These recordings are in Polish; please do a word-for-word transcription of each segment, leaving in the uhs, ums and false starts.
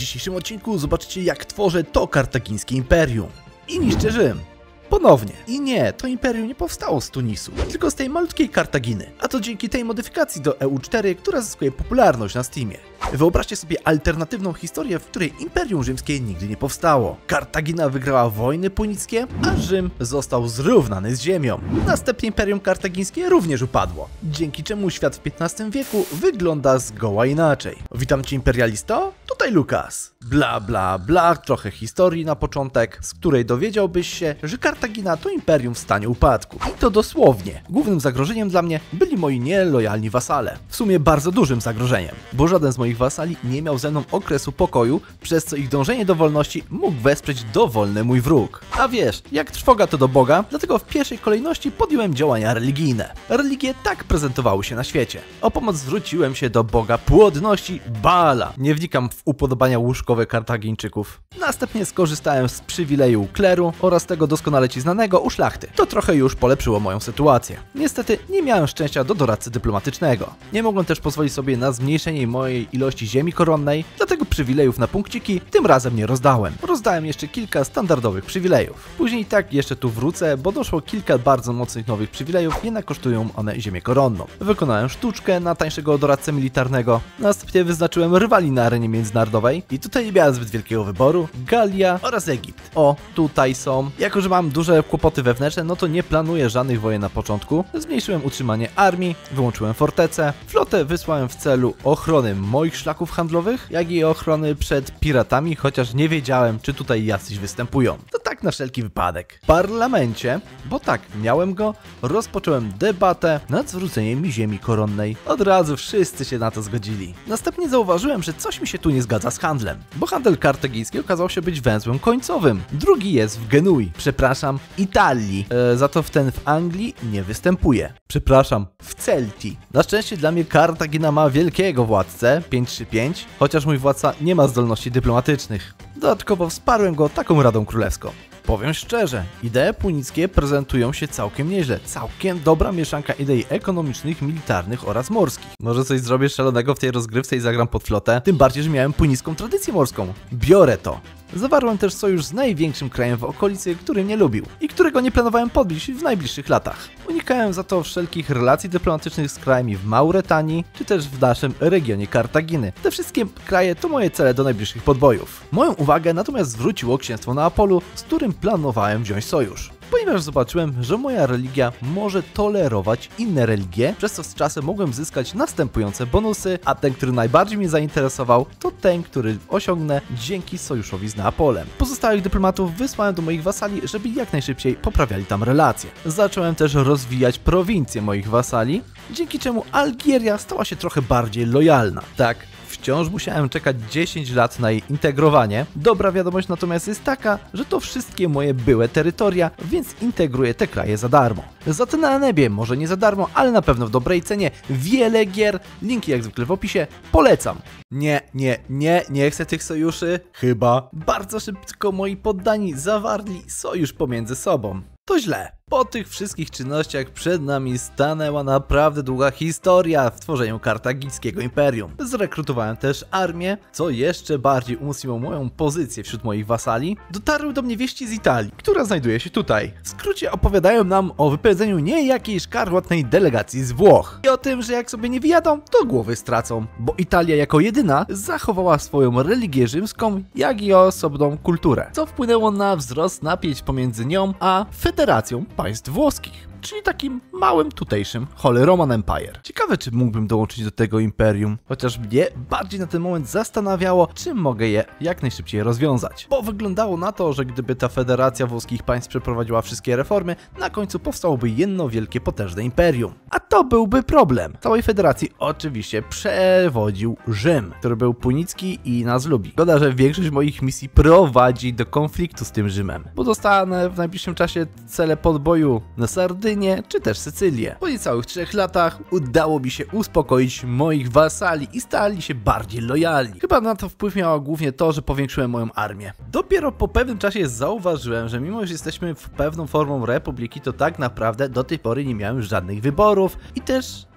dzisiejszym odcinku zobaczycie, jak tworzę to kartagińskie imperium i niszczę Rzym. Ponownie. I nie, to imperium nie powstało z Tunisu, tylko z tej malutkiej Kartaginy. A to dzięki tej modyfikacji do E U cztery, która zyskuje popularność na Steamie. Wyobraźcie sobie alternatywną historię, w której Imperium Rzymskie nigdy nie powstało. Kartagina wygrała wojny punickie, a Rzym został zrównany z ziemią. Następnie Imperium Kartagińskie również upadło, dzięki czemu świat w piętnastym wieku wygląda zgoła inaczej. Witam cię, imperialisto? Tutaj Lukas. Bla bla bla, trochę historii na początek, z której dowiedziałbyś się, że Kartagina to imperium w stanie upadku. I to dosłownie. Głównym zagrożeniem dla mnie byli moi nielojalni wasale. W sumie bardzo dużym zagrożeniem, bo żaden z moich wasali nie miał ze mną okresu pokoju, przez co ich dążenie do wolności mógł wesprzeć dowolny mój wróg. A wiesz, jak trwoga to do Boga, dlatego w pierwszej kolejności podjąłem działania religijne. Religie tak prezentowały się na świecie. O pomoc zwróciłem się do Boga płodności Baala. Nie wnikam w upodobania łóżkowe Kartagińczyków. Następnie skorzystałem z przywileju kleru oraz tego doskonale ci znanego u szlachty. To trochę już polepszyło moją sytuację. Niestety nie miałem szczęścia do doradcy dyplomatycznego. Nie mogłem też pozwolić sobie na zmniejszenie mojej ilości ziemi koronnej, dlatego przywilejów na punkciki tym razem nie rozdałem. Rozdałem jeszcze kilka standardowych przywilejów. Później tak jeszcze tu wrócę, bo doszło kilka bardzo mocnych nowych przywilejów, jednak kosztują one ziemię koronną. Wykonałem sztuczkę na tańszego doradcę militarnego, następnie wyznaczyłem rywali na arenie międzynarodowej i tutaj nie miałem zbyt wielkiego wyboru. Galia oraz Egipt. O, tutaj są. Jako że mam duże kłopoty wewnętrzne, no to nie planuję żadnych wojen na początku. Zmniejszyłem utrzymanie armii, wyłączyłem fortecę, flotę wysłałem w celu ochrony moich szlaków handlowych, jak i ochrony przed piratami, chociaż nie wiedziałem, czy tutaj jacyś występują. To tak na wszelki wypadek. W parlamencie, bo tak, miałem go, rozpocząłem debatę nad zwróceniem mi ziemi koronnej. Od razu wszyscy się na to zgodzili. Następnie zauważyłem, że coś mi się tu nie zgadza z handlem, bo handel kartagiński okazał się być węzłem końcowym. Drugi jest w Genui, przepraszam, Italii, e, za to w ten w Anglii nie występuje. Przepraszam, w Celtii. Na szczęście dla mnie Kartagina ma wielkiego władcę, pięć trzy pięć, chociaż mój władca nie ma zdolności dyplomatycznych. Dodatkowo wsparłem go taką radą królewską. Powiem szczerze, idee punickie prezentują się całkiem nieźle. Całkiem dobra mieszanka idei ekonomicznych, militarnych oraz morskich. Może coś zrobię szalonego w tej rozgrywce i zagram pod flotę, tym bardziej, że miałem punicką tradycję morską. Biorę to. Zawarłem też sojusz z największym krajem w okolicy, który mnie lubił i którego nie planowałem podbić w najbliższych latach. Unikałem za to wszelkich relacji dyplomatycznych z krajami w Mauretanii, czy też w naszym regionie Kartaginy. Te wszystkie kraje to moje cele do najbliższych podbojów. Moją uwagę natomiast zwróciło księstwo Neapolu, z którym planowałem wziąć sojusz. Ponieważ zobaczyłem, że moja religia może tolerować inne religie, przez co z czasem mogłem zyskać następujące bonusy, a ten, który najbardziej mnie zainteresował, to ten, który osiągnę dzięki sojuszowi z Neapolem. Pozostałych dyplomatów wysłałem do moich wasali, żeby jak najszybciej poprawiali tam relacje. Zacząłem też rozwijać prowincje moich wasali, dzięki czemu Algieria stała się trochę bardziej lojalna. Tak, wciąż musiałem czekać dziesięć lat na jej integrowanie. Dobra wiadomość natomiast jest taka, że to wszystkie moje były terytoria, więc integruję te kraje za darmo. Za to na niebie, może nie za darmo, ale na pewno w dobrej cenie. Wiele gier, linki jak zwykle w opisie, polecam. Nie, nie, nie, nie chcę tych sojuszy. Chyba. Bardzo szybko moi poddani zawarli sojusz pomiędzy sobą. To źle. Po tych wszystkich czynnościach przed nami stanęła naprawdę długa historia w tworzeniu kartagińskiego imperium. Zrekrutowałem też armię, co jeszcze bardziej umocniło moją pozycję wśród moich wasali. Dotarły do mnie wieści z Italii, która znajduje się tutaj. W skrócie opowiadają nam o wypędzeniu niejakiej szkarłatnej delegacji z Włoch i o tym, że jak sobie nie wyjadą, to głowy stracą, bo Italia jako jedyna zachowała swoją religię rzymską, jak i osobną kulturę, co wpłynęło na wzrost napięć pomiędzy nią a Federacją Państw Włoskich, czyli takim małym tutejszym Holy Roman Empire. Ciekawe, czy mógłbym dołączyć do tego imperium, chociaż mnie bardziej na ten moment zastanawiało, czy mogę je jak najszybciej rozwiązać. Bo wyglądało na to, że gdyby ta Federacja Włoskich Państw przeprowadziła wszystkie reformy, na końcu powstałoby jedno wielkie, potężne imperium. A to byłby problem. Całej federacji oczywiście przewodził Rzym, który był punicki i nas lubi. Szkoda, że większość moich misji prowadzi do konfliktu z tym Rzymem, bo dostanę w najbliższym czasie cele podboju na Sardynię czy też Sycylię. Po niecałych trzech latach udało mi się uspokoić moich wasali i stali się bardziej lojalni. Chyba na to wpływ miało głównie to, że powiększyłem moją armię. Dopiero po pewnym czasie zauważyłem, że mimo że jesteśmy w pewną formą republiki, to tak naprawdę do tej pory nie miałem żadnych wyborów i też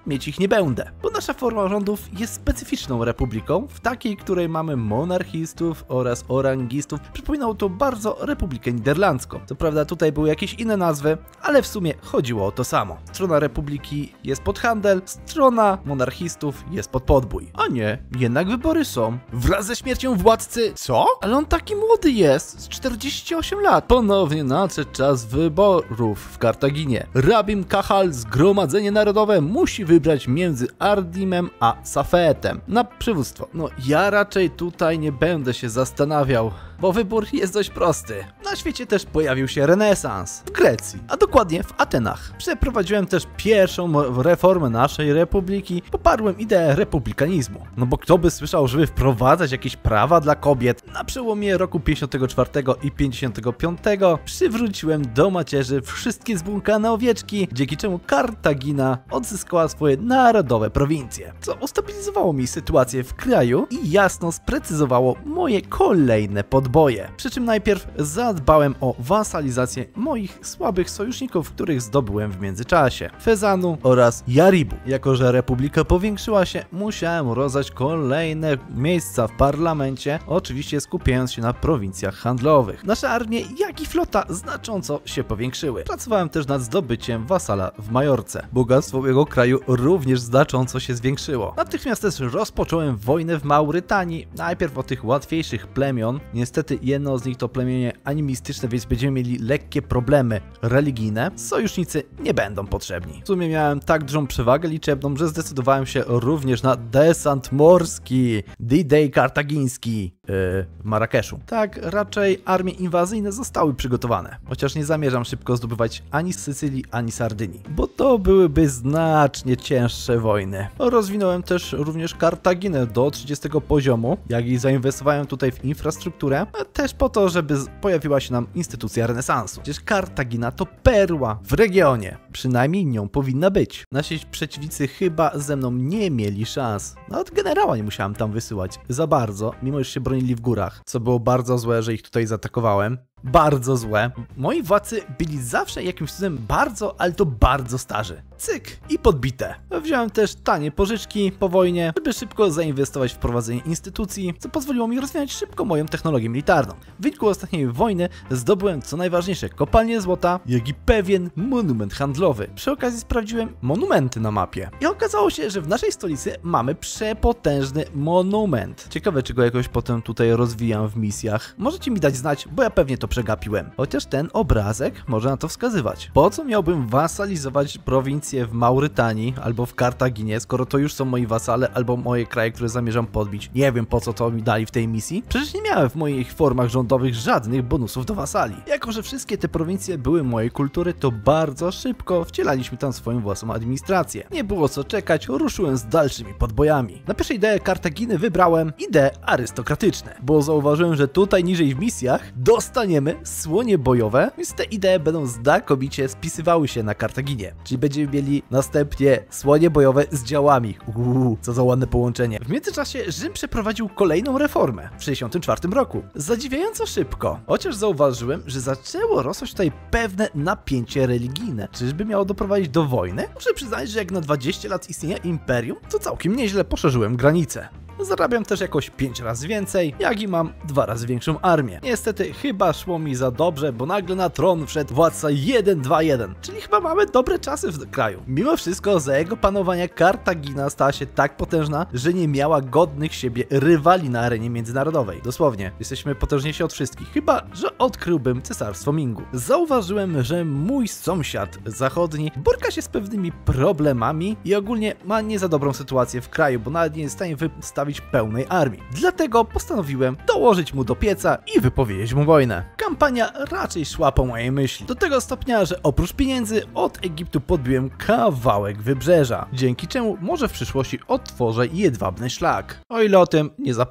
mieć ich nie będę, bo nasza forma rządów jest specyficzną republiką, w takiej, której mamy monarchistów oraz orangistów. Przypominało to bardzo Republikę Niderlandzką. Co prawda tutaj były jakieś inne nazwy, ale w sumie chodziło o to samo. Strona republiki jest pod handel, strona monarchistów jest pod podbój. A nie, jednak wybory są. Wraz ze śmiercią władcy... Co? Ale on taki młody jest, z czterdzieści osiem lat. Ponownie nadszedł czas wyborów w Kartaginie. Rabim Kahal, Zgromadzenie Narodowe, musi wybrać między Ardimem a Safetem na przywództwo. No ja raczej tutaj nie będę się zastanawiał, bo wybór jest dość prosty. Na świecie też pojawił się renesans. W Grecji, a dokładnie w Atenach. Przeprowadziłem też pierwszą reformę naszej republiki. Poparłem ideę republikanizmu. No bo kto by słyszał, żeby wprowadzać jakieś prawa dla kobiet? Na przełomie roku pięćdziesiątego czwartego i pięćdziesiątego piątego przywróciłem do macierzy wszystkie zbłąkane owieczki, dzięki czemu Kartagina odzyskała swoje narodowe prowincje. Co ustabilizowało mi sytuację w kraju i jasno sprecyzowało moje kolejne podboje. Przy czym najpierw zadbałem o wasalizację moich słabych sojuszników, których zdobyłem w międzyczasie. Fezanu oraz Jaribu. Jako że republika powiększyła się, musiałem rozdać kolejne miejsca w parlamencie, oczywiście skupiając się na prowincjach handlowych. Nasze armie, jak i flota znacząco się powiększyły. Pracowałem też nad zdobyciem wasala w Majorce. Bogactwo jego kraju również znacząco się zwiększyło. Natychmiast też rozpocząłem wojnę w Maurytanii, najpierw o tych łatwiejszych plemion. Niestety jedno z nich to plemienie animistyczne, więc będziemy mieli lekkie problemy religijne. Sojusznicy nie będą potrzebni. W sumie miałem tak dużą przewagę liczebną, że zdecydowałem się również na desant morski, D-Day kartagiński yy, w Marrakeszu. Tak, raczej armie inwazyjne zostały przygotowane, chociaż nie zamierzam szybko zdobywać ani z Sycylii, ani Sardynii, bo to byłyby znacznie cięższe wojny. Rozwinąłem też również Kartaginę do trzydziestego poziomu, jak i zainwestowałem tutaj w infrastrukturę, też po to, żeby pojawiła się nam instytucja renesansu. Przecież Kartagina to perła w regionie, przynajmniej nią powinna być. Nasi przeciwnicy chyba ze mną nie mieli szans. Nawet generała nie musiałem tam wysyłać za bardzo, mimo że się bronili w górach, co było bardzo złe, że ich tutaj zaatakowałem. Bardzo złe. Moi władcy byli zawsze jakimś cudem bardzo, ale to bardzo starzy. Cyk i podbite. Wziąłem też tanie pożyczki po wojnie, żeby szybko zainwestować w prowadzenie instytucji, co pozwoliło mi rozwijać szybko moją technologię militarną. W wyniku ostatniej wojny zdobyłem co najważniejsze kopalnie złota, jak i pewien monument handlowy. Przy okazji sprawdziłem monumenty na mapie i okazało się, że w naszej stolicy mamy przepotężny monument. Ciekawe, czy go jakoś potem tutaj rozwijam w misjach. Możecie mi dać znać, bo ja pewnie to przegapiłem. Chociaż ten obrazek może na to wskazywać. Po co miałbym wasalizować prowincję w Maurytanii albo w Kartaginie, skoro to już są moi wasale albo moje kraje, które zamierzam podbić? Nie wiem, po co to mi dali w tej misji. Przecież nie miałem w moich formach rządowych żadnych bonusów do wasali. Jako że wszystkie te prowincje były mojej kultury, to bardzo szybko wcielaliśmy tam swoją własną administrację. Nie było co czekać, ruszyłem z dalszymi podbojami. Na pierwszej ideę Kartaginy wybrałem idee arystokratyczne, bo zauważyłem, że tutaj niżej w misjach dostaniemy słonie bojowe, więc te idee będą znakomicie spisywały się na Kartaginie. Czyli będziemy mieli następnie słonie bojowe z działami. Uuu, co za ładne połączenie. W międzyczasie Rzym przeprowadził kolejną reformę w sześćdziesiątym czwartym roku. Zadziwiająco szybko. Chociaż zauważyłem, że zaczęło rosnąć tutaj pewne napięcie religijne. Czyżby miało doprowadzić do wojny? Muszę przyznać, że jak na dwadzieścia lat istnienia imperium, to całkiem nieźle poszerzyłem granice. Zarabiam też jakoś pięć razy więcej, jak i mam dwa razy większą armię. Niestety chyba szło mi za dobrze, bo nagle na tron wszedł władca jeden dwa jeden, czyli chyba mamy dobre czasy w kraju. Mimo wszystko za jego panowania Kartagina stała się tak potężna, że nie miała godnych siebie rywali na arenie międzynarodowej. Dosłownie, jesteśmy potężniejsi od wszystkich, chyba że odkryłbym cesarstwo Mingu. Zauważyłem, że mój sąsiad zachodni boryka się z pewnymi problemami i ogólnie ma nie za dobrą sytuację w kraju, bo nawet nie jest w stanie wystawić pełnej armii. Dlatego postanowiłem dołożyć mu do pieca i wypowiedzieć mu wojnę. Kampania raczej szła po mojej myśli. Do tego stopnia, że oprócz pieniędzy od Egiptu podbiłem kawałek wybrzeża, dzięki czemu może w przyszłości otworzę jedwabny szlak. O ile o tym nie zapomnę.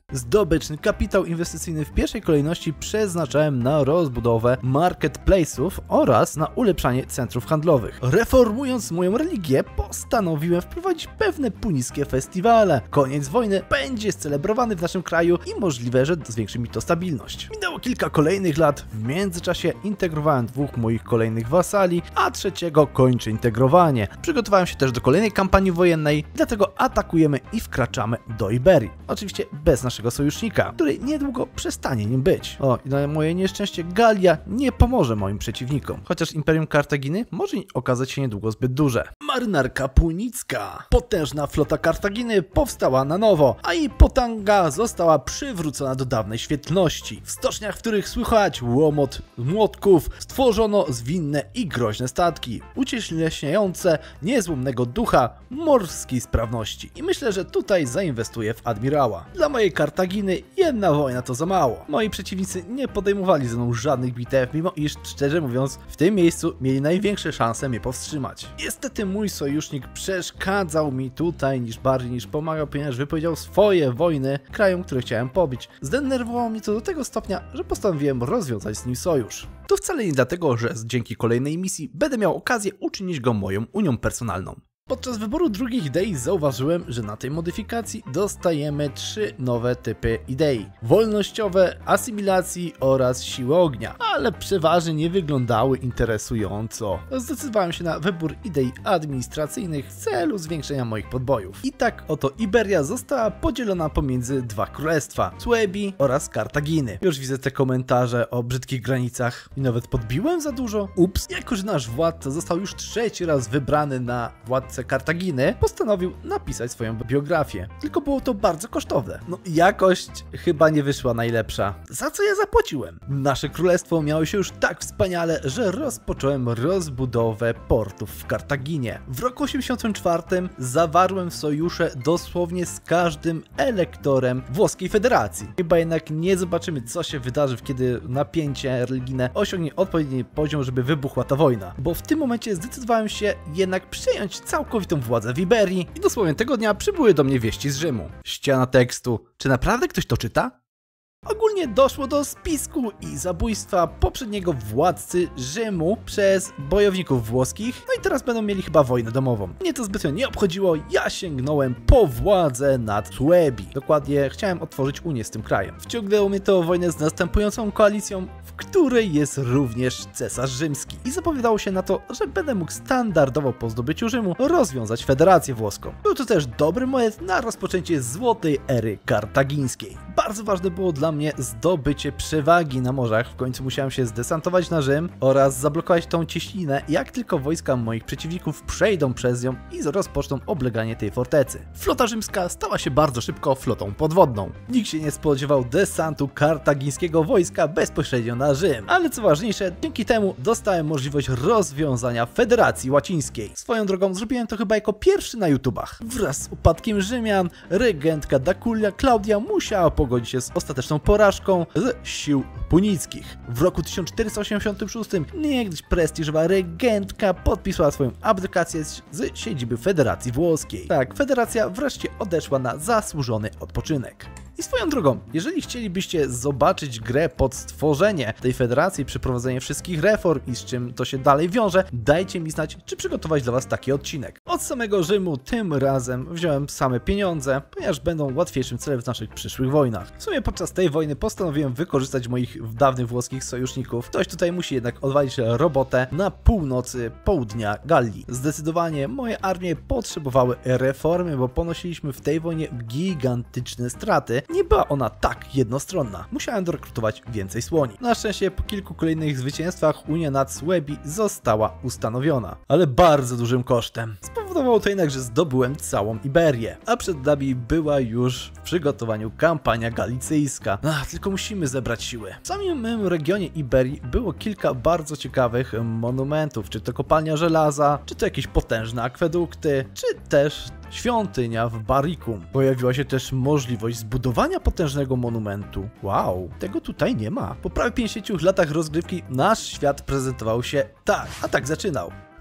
Zdobyczny kapitał inwestycyjny w pierwszej kolejności przeznaczałem na rozbudowę marketplace'ów oraz na ulepszanie centrów handlowych. Reformując moją religię, postanowiłem wprowadzić pewne punickie festiwale. Koniec wojny będzie celebrowany w naszym kraju i możliwe, że zwiększy mi to stabilność. Minęło kilka kolejnych lat, w międzyczasie integrowałem dwóch moich kolejnych wasali, a trzeciego kończę integrowanie. Przygotowałem się też do kolejnej kampanii wojennej, dlatego atakujemy i wkraczamy do Iberii. Oczywiście bez naszego sojusznika, który niedługo przestanie nim być. O, i na moje nieszczęście Galia nie pomoże moim przeciwnikom, chociaż Imperium Kartaginy może okazać się niedługo zbyt duże. Marynarka Punicka. Potężna flota Kartaginy powstała na nowo, a jej potęga została przywrócona do dawnej świetlności. W stoczniach, w których słychać łomot młotków, stworzono zwinne i groźne statki, ucieleśniające niezłomnego ducha morskiej sprawności. I myślę, że tutaj zainwestuję w admirała. Dla mojej Kartaginy jedna wojna to za mało. Moi przeciwnicy nie podejmowali ze mną żadnych bitew, mimo iż, szczerze mówiąc, w tym miejscu mieli największe szanse mnie powstrzymać. Niestety mój sojusznik przeszkadzał mi tutaj niż bardziej niż pomagał, ponieważ wypowiedział swoje wojny krajom, które chciałem pobić. Zdenerwowało mnie to do tego stopnia, że postanowiłem rozwiązać z nim sojusz. To wcale nie dlatego, że dzięki kolejnej misji będę miał okazję uczynić go moją unią personalną. Podczas wyboru drugich idei zauważyłem, że na tej modyfikacji dostajemy trzy nowe typy idei. Wolnościowe, asymilacji oraz siły ognia, ale przeważnie nie wyglądały interesująco. Zdecydowałem się na wybór idei administracyjnych w celu zwiększenia moich podbojów. I tak oto Iberia została podzielona pomiędzy dwa królestwa, Suebi oraz Kartaginy. Już widzę te komentarze o brzydkich granicach i nawet podbiłem za dużo. Ups, jako że nasz władca został już trzeci raz wybrany na władcę Kartaginy, postanowił napisać swoją biografię. Tylko było to bardzo kosztowne. No jakość chyba nie wyszła najlepsza. Za co ja zapłaciłem? Nasze królestwo miało się już tak wspaniale, że rozpocząłem rozbudowę portów w Kartaginie. W roku osiemdziesiątym czwartym zawarłem sojusze dosłownie z każdym elektorem włoskiej federacji. Chyba jednak nie zobaczymy, co się wydarzy, kiedy napięcie religijne osiągnie odpowiedni poziom, żeby wybuchła ta wojna. Bo w tym momencie zdecydowałem się jednak przejąć całą całkowitą władzę w Iberii i dosłownie tego dnia przybyły do mnie wieści z Rzymu. Ściana tekstu. Czy naprawdę ktoś to czyta? Ogólnie doszło do spisku i zabójstwa poprzedniego władcy Rzymu przez bojowników włoskich, no i teraz będą mieli chyba wojnę domową. Mnie to zbytnio nie obchodziło, ja sięgnąłem po władzę nad Suebi. Dokładnie chciałem otworzyć unię z tym krajem. Wciągnęło mnie to wojnę z następującą koalicją, w której jest również cesarz rzymski. I zapowiadało się na to, że będę mógł standardowo po zdobyciu Rzymu rozwiązać federację włoską. Był to też dobry moment na rozpoczęcie złotej ery kartagińskiej. Bardzo ważne było dla mnie zdobycie przewagi na morzach, w końcu musiałem się zdesantować na Rzym oraz zablokować tą cieśninę, jak tylko wojska moich przeciwników przejdą przez nią i rozpoczną obleganie tej fortecy. Flota rzymska stała się bardzo szybko flotą podwodną. Nikt się nie spodziewał desantu kartagińskiego wojska bezpośrednio na Rzym, ale co ważniejsze, dzięki temu dostałem możliwość rozwiązania Federacji Łacińskiej. Swoją drogą zrobiłem to chyba jako pierwszy na YouTubach. Wraz z upadkiem Rzymian, regentka Daculia Claudia musiała pogodzić się z ostateczną porażką z sił punickich. W roku tysiąc czterysta osiemdziesiątym szóstym niegdyś prestiżowa regentka podpisała swoją abdykację z siedziby Federacji Włoskiej. Tak, federacja wreszcie odeszła na zasłużony odpoczynek. I swoją drogą, jeżeli chcielibyście zobaczyć grę pod stworzenie tej federacji, przeprowadzenie wszystkich reform i z czym to się dalej wiąże, dajcie mi znać, czy przygotować dla was taki odcinek. Od samego Rzymu tym razem wziąłem same pieniądze, ponieważ będą łatwiejszym celem w naszych przyszłych wojnach. W sumie podczas tej wojny postanowiłem wykorzystać moich dawnych włoskich sojuszników. Ktoś tutaj musi jednak odwalić robotę na północy południa Galii. Zdecydowanie moje armie potrzebowały reformy, bo ponosiliśmy w tej wojnie gigantyczne straty. Nie była ona tak jednostronna. Musiałem dorekrutować więcej słoni. Na szczęście po kilku kolejnych zwycięstwach Unia nad Suebi została ustanowiona, ale bardzo dużym kosztem. Spowodowało to jednak, że zdobyłem całą Iberię, a przed nami była już w przygotowaniu kampania galicyjska. Ach, tylko musimy zebrać siły. W samym regionie Iberii było kilka bardzo ciekawych monumentów, czy to kopalnia żelaza, czy to jakieś potężne akwedukty, czy też świątynia w Barikum. Pojawiła się też możliwość zbudowania potężnego monumentu. Wow, tego tutaj nie ma. Po prawie pięćdziesięciu latach rozgrywki nasz świat prezentował się tak, a tak zaczynał.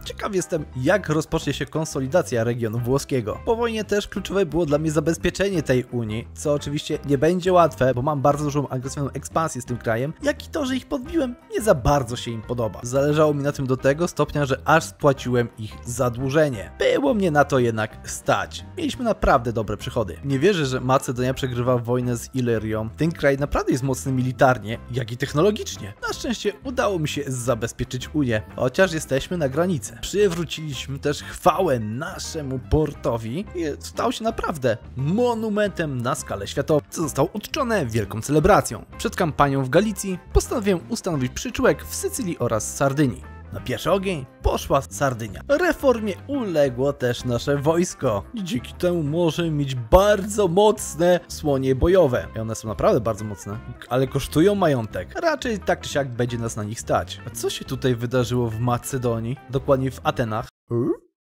Ciekaw jestem, jak rozpocznie się konsolidacja regionu włoskiego. Po wojnie też kluczowe było dla mnie zabezpieczenie tej Unii, co oczywiście nie będzie łatwe, bo mam bardzo dużą agresywną ekspansję z tym krajem, jak i to, że ich podbiłem, nie za bardzo się im podoba. Zależało mi na tym do tego stopnia, że aż spłaciłem ich zadłużenie. Było mnie na to jednak stać. Mieliśmy naprawdę dobre przychody. Nie wierzę, że Macedonia przegrywa wojnę z Ilerią. Ten kraj naprawdę jest mocny militarnie, jak i technologicznie. Na szczęście udało mi się zabezpieczyć Unię, chociaż jesteśmy na granicy. Przywróciliśmy też chwałę naszemu portowi i stał się naprawdę monumentem na skalę światową, co zostało uczczone wielką celebracją. Przed kampanią w Galicji postanowiłem ustanowić przyczółek w Sycylii oraz Sardynii. Na pierwszy ogień poszła Sardynia. Reformie uległo też nasze wojsko. Dzięki temu możemy mieć bardzo mocne słonie bojowe. I one są naprawdę bardzo mocne, ale kosztują majątek. Raczej tak czy siak będzie nas na nich stać. A co się tutaj wydarzyło w Macedonii? Dokładnie w Atenach. Hmm?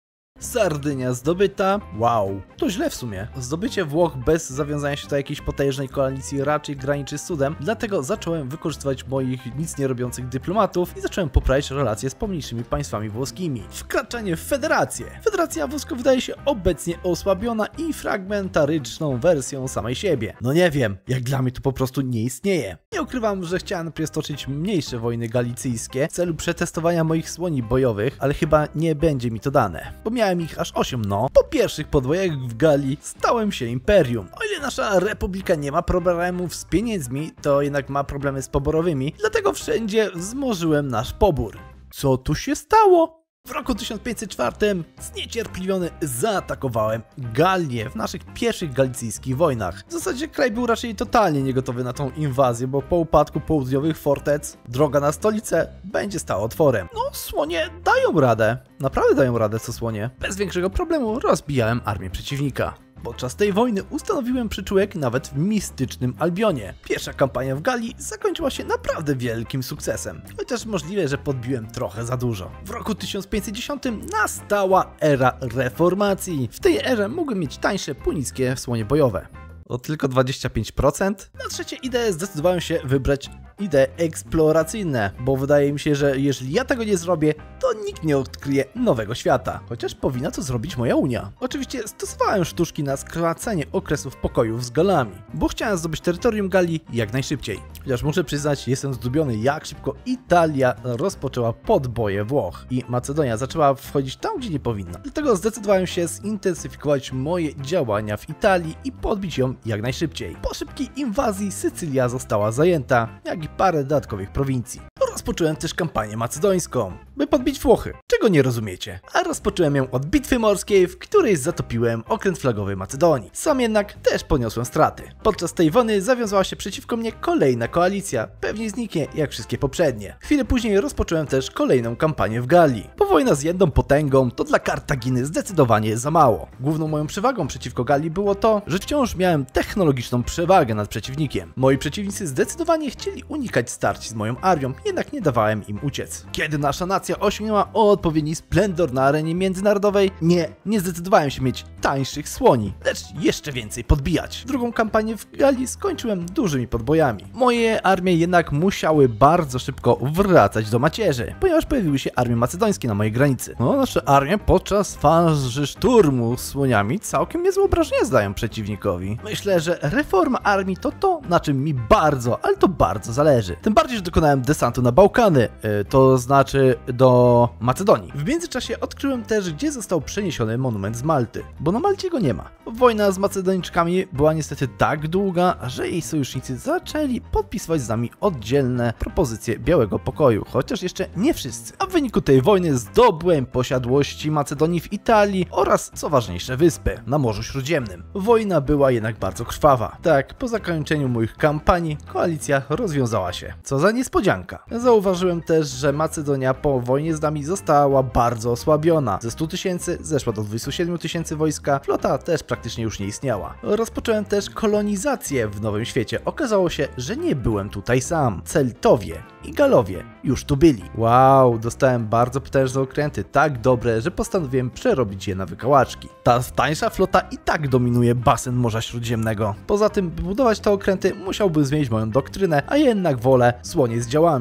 Sardynia zdobyta. Wow, to źle w sumie. Zdobycie Włoch bez zawiązania się do jakiejś potężnej koalicji raczej graniczy z cudem, dlatego zacząłem wykorzystywać moich nic nie robiących dyplomatów i zacząłem poprawiać relacje z pomniejszymi państwami włoskimi. Wkraczanie w federację. Federacja włoska wydaje się obecnie osłabiona i fragmentaryczną wersją samej siebie. No nie wiem, jak dla mnie to po prostu nie istnieje. Nie ukrywam, że chciałem najpierw stoczyć mniejsze wojny galicyjskie w celu przetestowania moich słoni bojowych, ale chyba nie będzie mi to dane, bo miałem ich aż osiem, no. Po pierwszych podwojach w Galii stałem się imperium. O ile nasza republika nie ma problemów z pieniędzmi, to jednak ma problemy z poborowymi, dlatego wszędzie wzmożyłem nasz pobór. Co tu się stało? W roku tysiąc pięćset czwartym zniecierpliwiony zaatakowałem Gallię w naszych pierwszych galicyjskich wojnach. W zasadzie kraj był raczej totalnie niegotowy na tą inwazję, bo po upadku południowych fortec droga na stolicę będzie stała otworem. No, słonie dają radę. Naprawdę dają radę, co słonie. Bez większego problemu rozbijałem armię przeciwnika. Podczas tej wojny ustanowiłem przyczółek nawet w mistycznym Albionie. Pierwsza kampania w Galii zakończyła się naprawdę wielkim sukcesem, chociaż możliwe, że podbiłem trochę za dużo. W roku tysiąc pięćset dziesiątym nastała era reformacji. W tej erze mogłem mieć tańsze punickie słonie bojowe. O tylko dwadzieścia pięć procent? Na trzecie idee zdecydowałem się wybrać idee eksploracyjne, bo wydaje mi się, że jeżeli ja tego nie zrobię, to nikt nie odkryje nowego świata. Chociaż powinna to zrobić moja Unia. Oczywiście stosowałem sztuczki na skracanie okresów pokojów z Galami, bo chciałem zdobyć terytorium Galii jak najszybciej. Chociaż muszę przyznać, jestem zdubiony, jak szybko Italia rozpoczęła podboje Włoch i Macedonia zaczęła wchodzić tam, gdzie nie powinna. Dlatego zdecydowałem się zintensyfikować moje działania w Italii i podbić ją jak najszybciej. Po szybkiej inwazji Sycylia została zajęta, jak i parę dodatkowych prowincji. Rozpocząłem też kampanię macedońską, by podbić Włochy. Czego nie rozumiecie? A rozpocząłem ją od bitwy morskiej, w której zatopiłem okręt flagowy Macedonii. Sam jednak też poniosłem straty. Podczas tej wojny zawiązała się przeciwko mnie kolejna koalicja, pewnie zniknie jak wszystkie poprzednie. Chwilę później rozpocząłem też kolejną kampanię w Galii. Bo wojna z jedną potęgą to dla Kartaginy zdecydowanie za mało. Główną moją przewagą przeciwko Galii było to, że wciąż miałem technologiczną przewagę nad przeciwnikiem. Moi przeciwnicy zdecydowanie chcieli unikać starć z moją armią, jednak nie dawałem im uciec. Kiedy nasza nacja osiągnęła odpowiedni splendor na arenie międzynarodowej, nie, nie zdecydowałem się mieć tańszych słoni, lecz jeszcze więcej podbijać. Drugą kampanię w Galii skończyłem dużymi podbojami. Moje armie jednak musiały bardzo szybko wracać do macierzy, ponieważ pojawiły się armie macedońskie na mojej granicy. No, nasze armie podczas fazy szturmu z słoniami całkiem niezłe obrażenia zdają przeciwnikowi. Myślę, że reforma armii to to, na czym mi bardzo, ale to bardzo zależy. Tym bardziej, że dokonałem desantu na Bałkany, yy, to znaczy do Macedonii. W międzyczasie odkryłem też, gdzie został przeniesiony monument z Malty, bo na Malcie go nie ma. Wojna z Macedoniczkami była niestety tak długa, że jej sojusznicy zaczęli podpisywać z nami oddzielne propozycje Białego Pokoju, chociaż jeszcze nie wszyscy. A w wyniku tej wojny zdobyłem posiadłości Macedonii w Italii oraz, co ważniejsze, wyspy na Morzu Śródziemnym. Wojna była jednak bardzo krwawa. Tak, po zakończeniu moich kampanii koalicja rozwiązała się. Co za niespodzianka. Zauważyłem też, że Macedonia po wojnie z nami została bardzo osłabiona. Ze stu tysięcy zeszła do dwudziestu siedmiu tysięcy wojska, flota też praktycznie już nie istniała. Rozpocząłem też kolonizację w Nowym Świecie. Okazało się, że nie byłem tutaj sam. Celtowie i Galowie już tu byli. Wow, dostałem bardzo potężne okręty, tak dobre, że postanowiłem przerobić je na wykałaczki. Ta tańsza flota i tak dominuje basen Morza Śródziemnego. Poza tym, by budować te okręty, musiałbym zmienić moją doktrynę, a jednak wolę słonie z działami. Po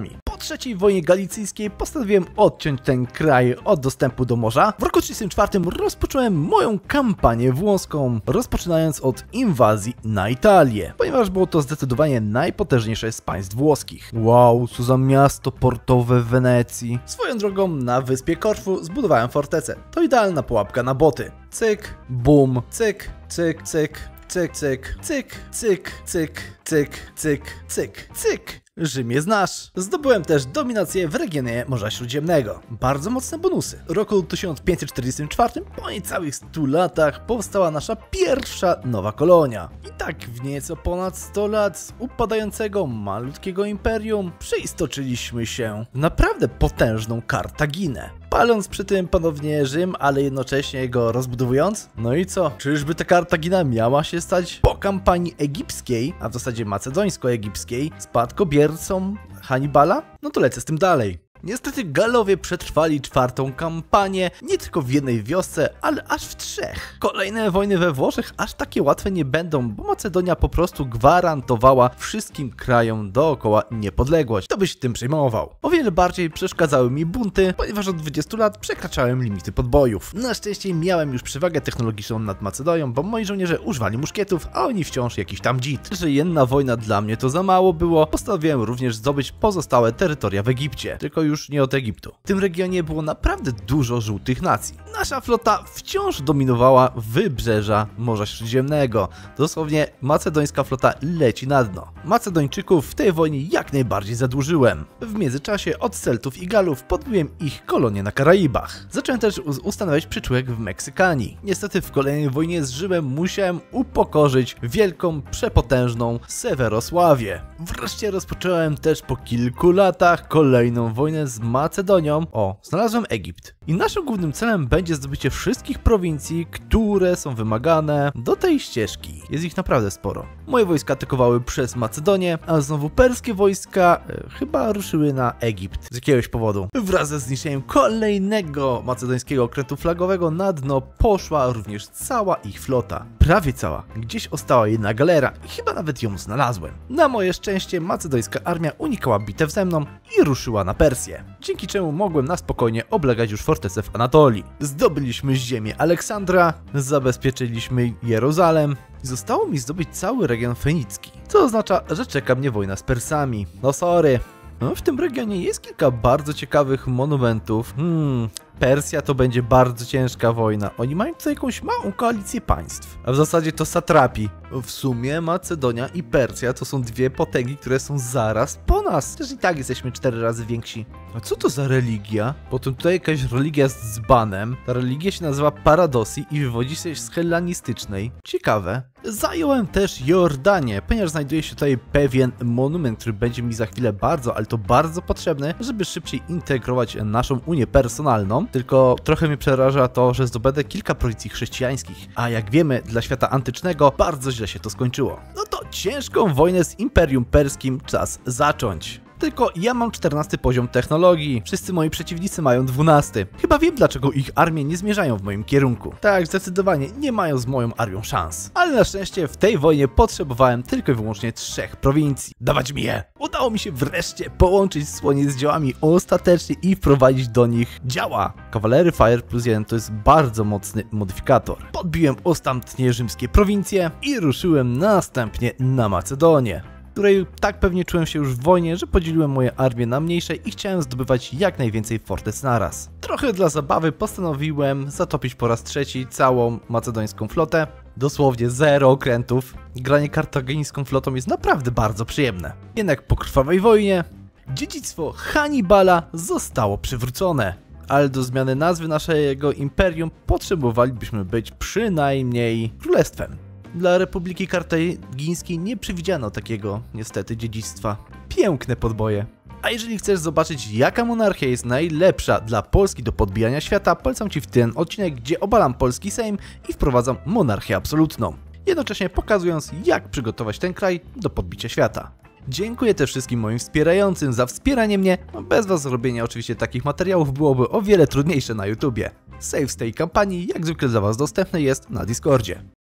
trzeciej wojnie galicyjskiej postanowiłem odciąć ten kraj od dostępu do morza. W roku trzydziestym czwartym rozpocząłem moją kampanię włoską, rozpoczynając od inwazji na Italię, ponieważ było to zdecydowanie najpotężniejsze z państw włoskich. Wow, co za miasto portowe w Wenecji. Swoją drogą na wyspie Korfu zbudowałem fortecę. To idealna pułapka na boty. Cyk, bum, cyk, cyk, cyk. Cyk, cyk, cyk, cyk, cyk, cyk, cyk, cyk, cyk. Rzymie znasz. Zdobyłem też dominację w regionie Morza Śródziemnego. Bardzo mocne bonusy. W roku tysiąc pięćset czterdziestym czwartym, po niecałych stu latach, powstała nasza pierwsza nowa kolonia. I tak w nieco ponad sto lat z upadającego malutkiego imperium przeistoczyliśmy się w naprawdę potężną Kartaginę. Paląc przy tym ponownie Rzym, ale jednocześnie go rozbudowując. No i co? Czyżby ta Kartagina miała się stać po kampanii egipskiej, a w zasadzie macedońsko-egipskiej, spadkobiercą Hannibala? No to lecę z tym dalej. Niestety Galowie przetrwali czwartą kampanię nie tylko w jednej wiosce, ale aż w trzech. Kolejne wojny we Włoszech aż takie łatwe nie będą, bo Macedonia po prostu gwarantowała wszystkim krajom dookoła niepodległość. Kto by się tym przejmował? O wiele bardziej przeszkadzały mi bunty, ponieważ od dwudziestu lat przekraczałem limity podbojów. Na szczęście miałem już przewagę technologiczną nad Macedonią, bo moi żołnierze używali muszkietów, a oni wciąż jakiś tam dzid. Że jedna wojna dla mnie to za mało było, postanowiłem również zdobyć pozostałe terytoria w Egipcie. Tylko już nie od Egiptu. W tym regionie było naprawdę dużo żółtych nacji. Nasza flota wciąż dominowała wybrzeża Morza Śródziemnego. Dosłownie macedońska flota leci na dno. Macedończyków w tej wojnie jak najbardziej zadłużyłem. W międzyczasie od Celtów i Galów podbiłem ich kolonie na Karaibach. Zacząłem też ustanawiać przyczółek w Meksykanii. Niestety w kolejnej wojnie z Rzymem musiałem upokorzyć wielką, przepotężną Sewerosławię. Wreszcie rozpocząłem też po kilku latach kolejną wojnę z Macedonią. O, znalazłem Egipt. I naszym głównym celem będzie zdobycie wszystkich prowincji, które są wymagane do tej ścieżki. Jest ich naprawdę sporo. Moje wojska atakowały przez Macedonię, a znowu perskie wojska e, chyba ruszyły na Egipt z jakiegoś powodu. Wraz ze zniszczeniem kolejnego macedońskiego okrętu flagowego na dno poszła również cała ich flota. Prawie cała. Gdzieś ostała jedna galera i chyba nawet ją znalazłem. Na moje szczęście macedońska armia unikała bitew ze mną i ruszyła na Persję, dzięki czemu mogłem na spokojnie oblegać już fortecę w Anatolii. Zdobyliśmy ziemię Aleksandra, zabezpieczyliśmy Jeruzalem i zostało mi zdobyć cały region fenicki, co oznacza, że czeka mnie wojna z Persami. No sorry. No, w tym regionie jest kilka bardzo ciekawych monumentów. Hmm... Persja to będzie bardzo ciężka wojna. Oni mają tutaj jakąś małą koalicję państw. A w zasadzie to satrapii. W sumie Macedonia i Persja to są dwie potęgi, które są zaraz po nas. Też i tak jesteśmy cztery razy więksi. A co to za religia? Potem tutaj jakaś religia z dzbanem. Ta religia się nazywa Paradosji i wywodzi się z hellenistycznej. Ciekawe. Zająłem też Jordanię, ponieważ znajduje się tutaj pewien monument, który będzie mi za chwilę bardzo, ale to bardzo potrzebny, żeby szybciej integrować naszą unię personalną. Tylko trochę mnie przeraża to, że zdobędę kilka prowincji chrześcijańskich, a jak wiemy, dla świata antycznego bardzo źle się to skończyło. No to ciężką wojnę z Imperium Perskim czas zacząć. Tylko ja mam czternasty poziom technologii, wszyscy moi przeciwnicy mają dwunasty. Chyba wiem, dlaczego ich armie nie zmierzają w moim kierunku. Tak, zdecydowanie nie mają z moją armią szans. Ale na szczęście w tej wojnie potrzebowałem tylko i wyłącznie trzech prowincji. Dawać mi je! Udało mi się wreszcie połączyć słonie z działami ostatecznie i wprowadzić do nich działa. Kawalery Fire plus jeden to jest bardzo mocny modyfikator. Podbiłem ostatnie rzymskie prowincje i ruszyłem następnie na Macedonię, której tak pewnie czułem się już w wojnie, że podzieliłem moje armię na mniejsze i chciałem zdobywać jak najwięcej fortec naraz. Trochę dla zabawy postanowiłem zatopić po raz trzeci całą macedońską flotę. Dosłownie zero okrętów. Granie kartagińską flotą jest naprawdę bardzo przyjemne. Jednak po krwawej wojnie dziedzictwo Hannibala zostało przywrócone. Ale do zmiany nazwy naszego imperium potrzebowalibyśmy być przynajmniej królestwem. Dla Republiki Kartagińskiej nie przewidziano takiego, niestety, dziedzictwa. Piękne podboje. A jeżeli chcesz zobaczyć, jaka monarchia jest najlepsza dla Polski do podbijania świata, polecam Ci w ten odcinek, gdzie obalam polski Sejm i wprowadzam monarchię absolutną, jednocześnie pokazując, jak przygotować ten kraj do podbicia świata. Dziękuję też wszystkim moim wspierającym za wspieranie mnie. Bez Was zrobienie oczywiście takich materiałów byłoby o wiele trudniejsze na YouTubie. Save z tej kampanii jak zwykle dla Was dostępny jest na Discordzie.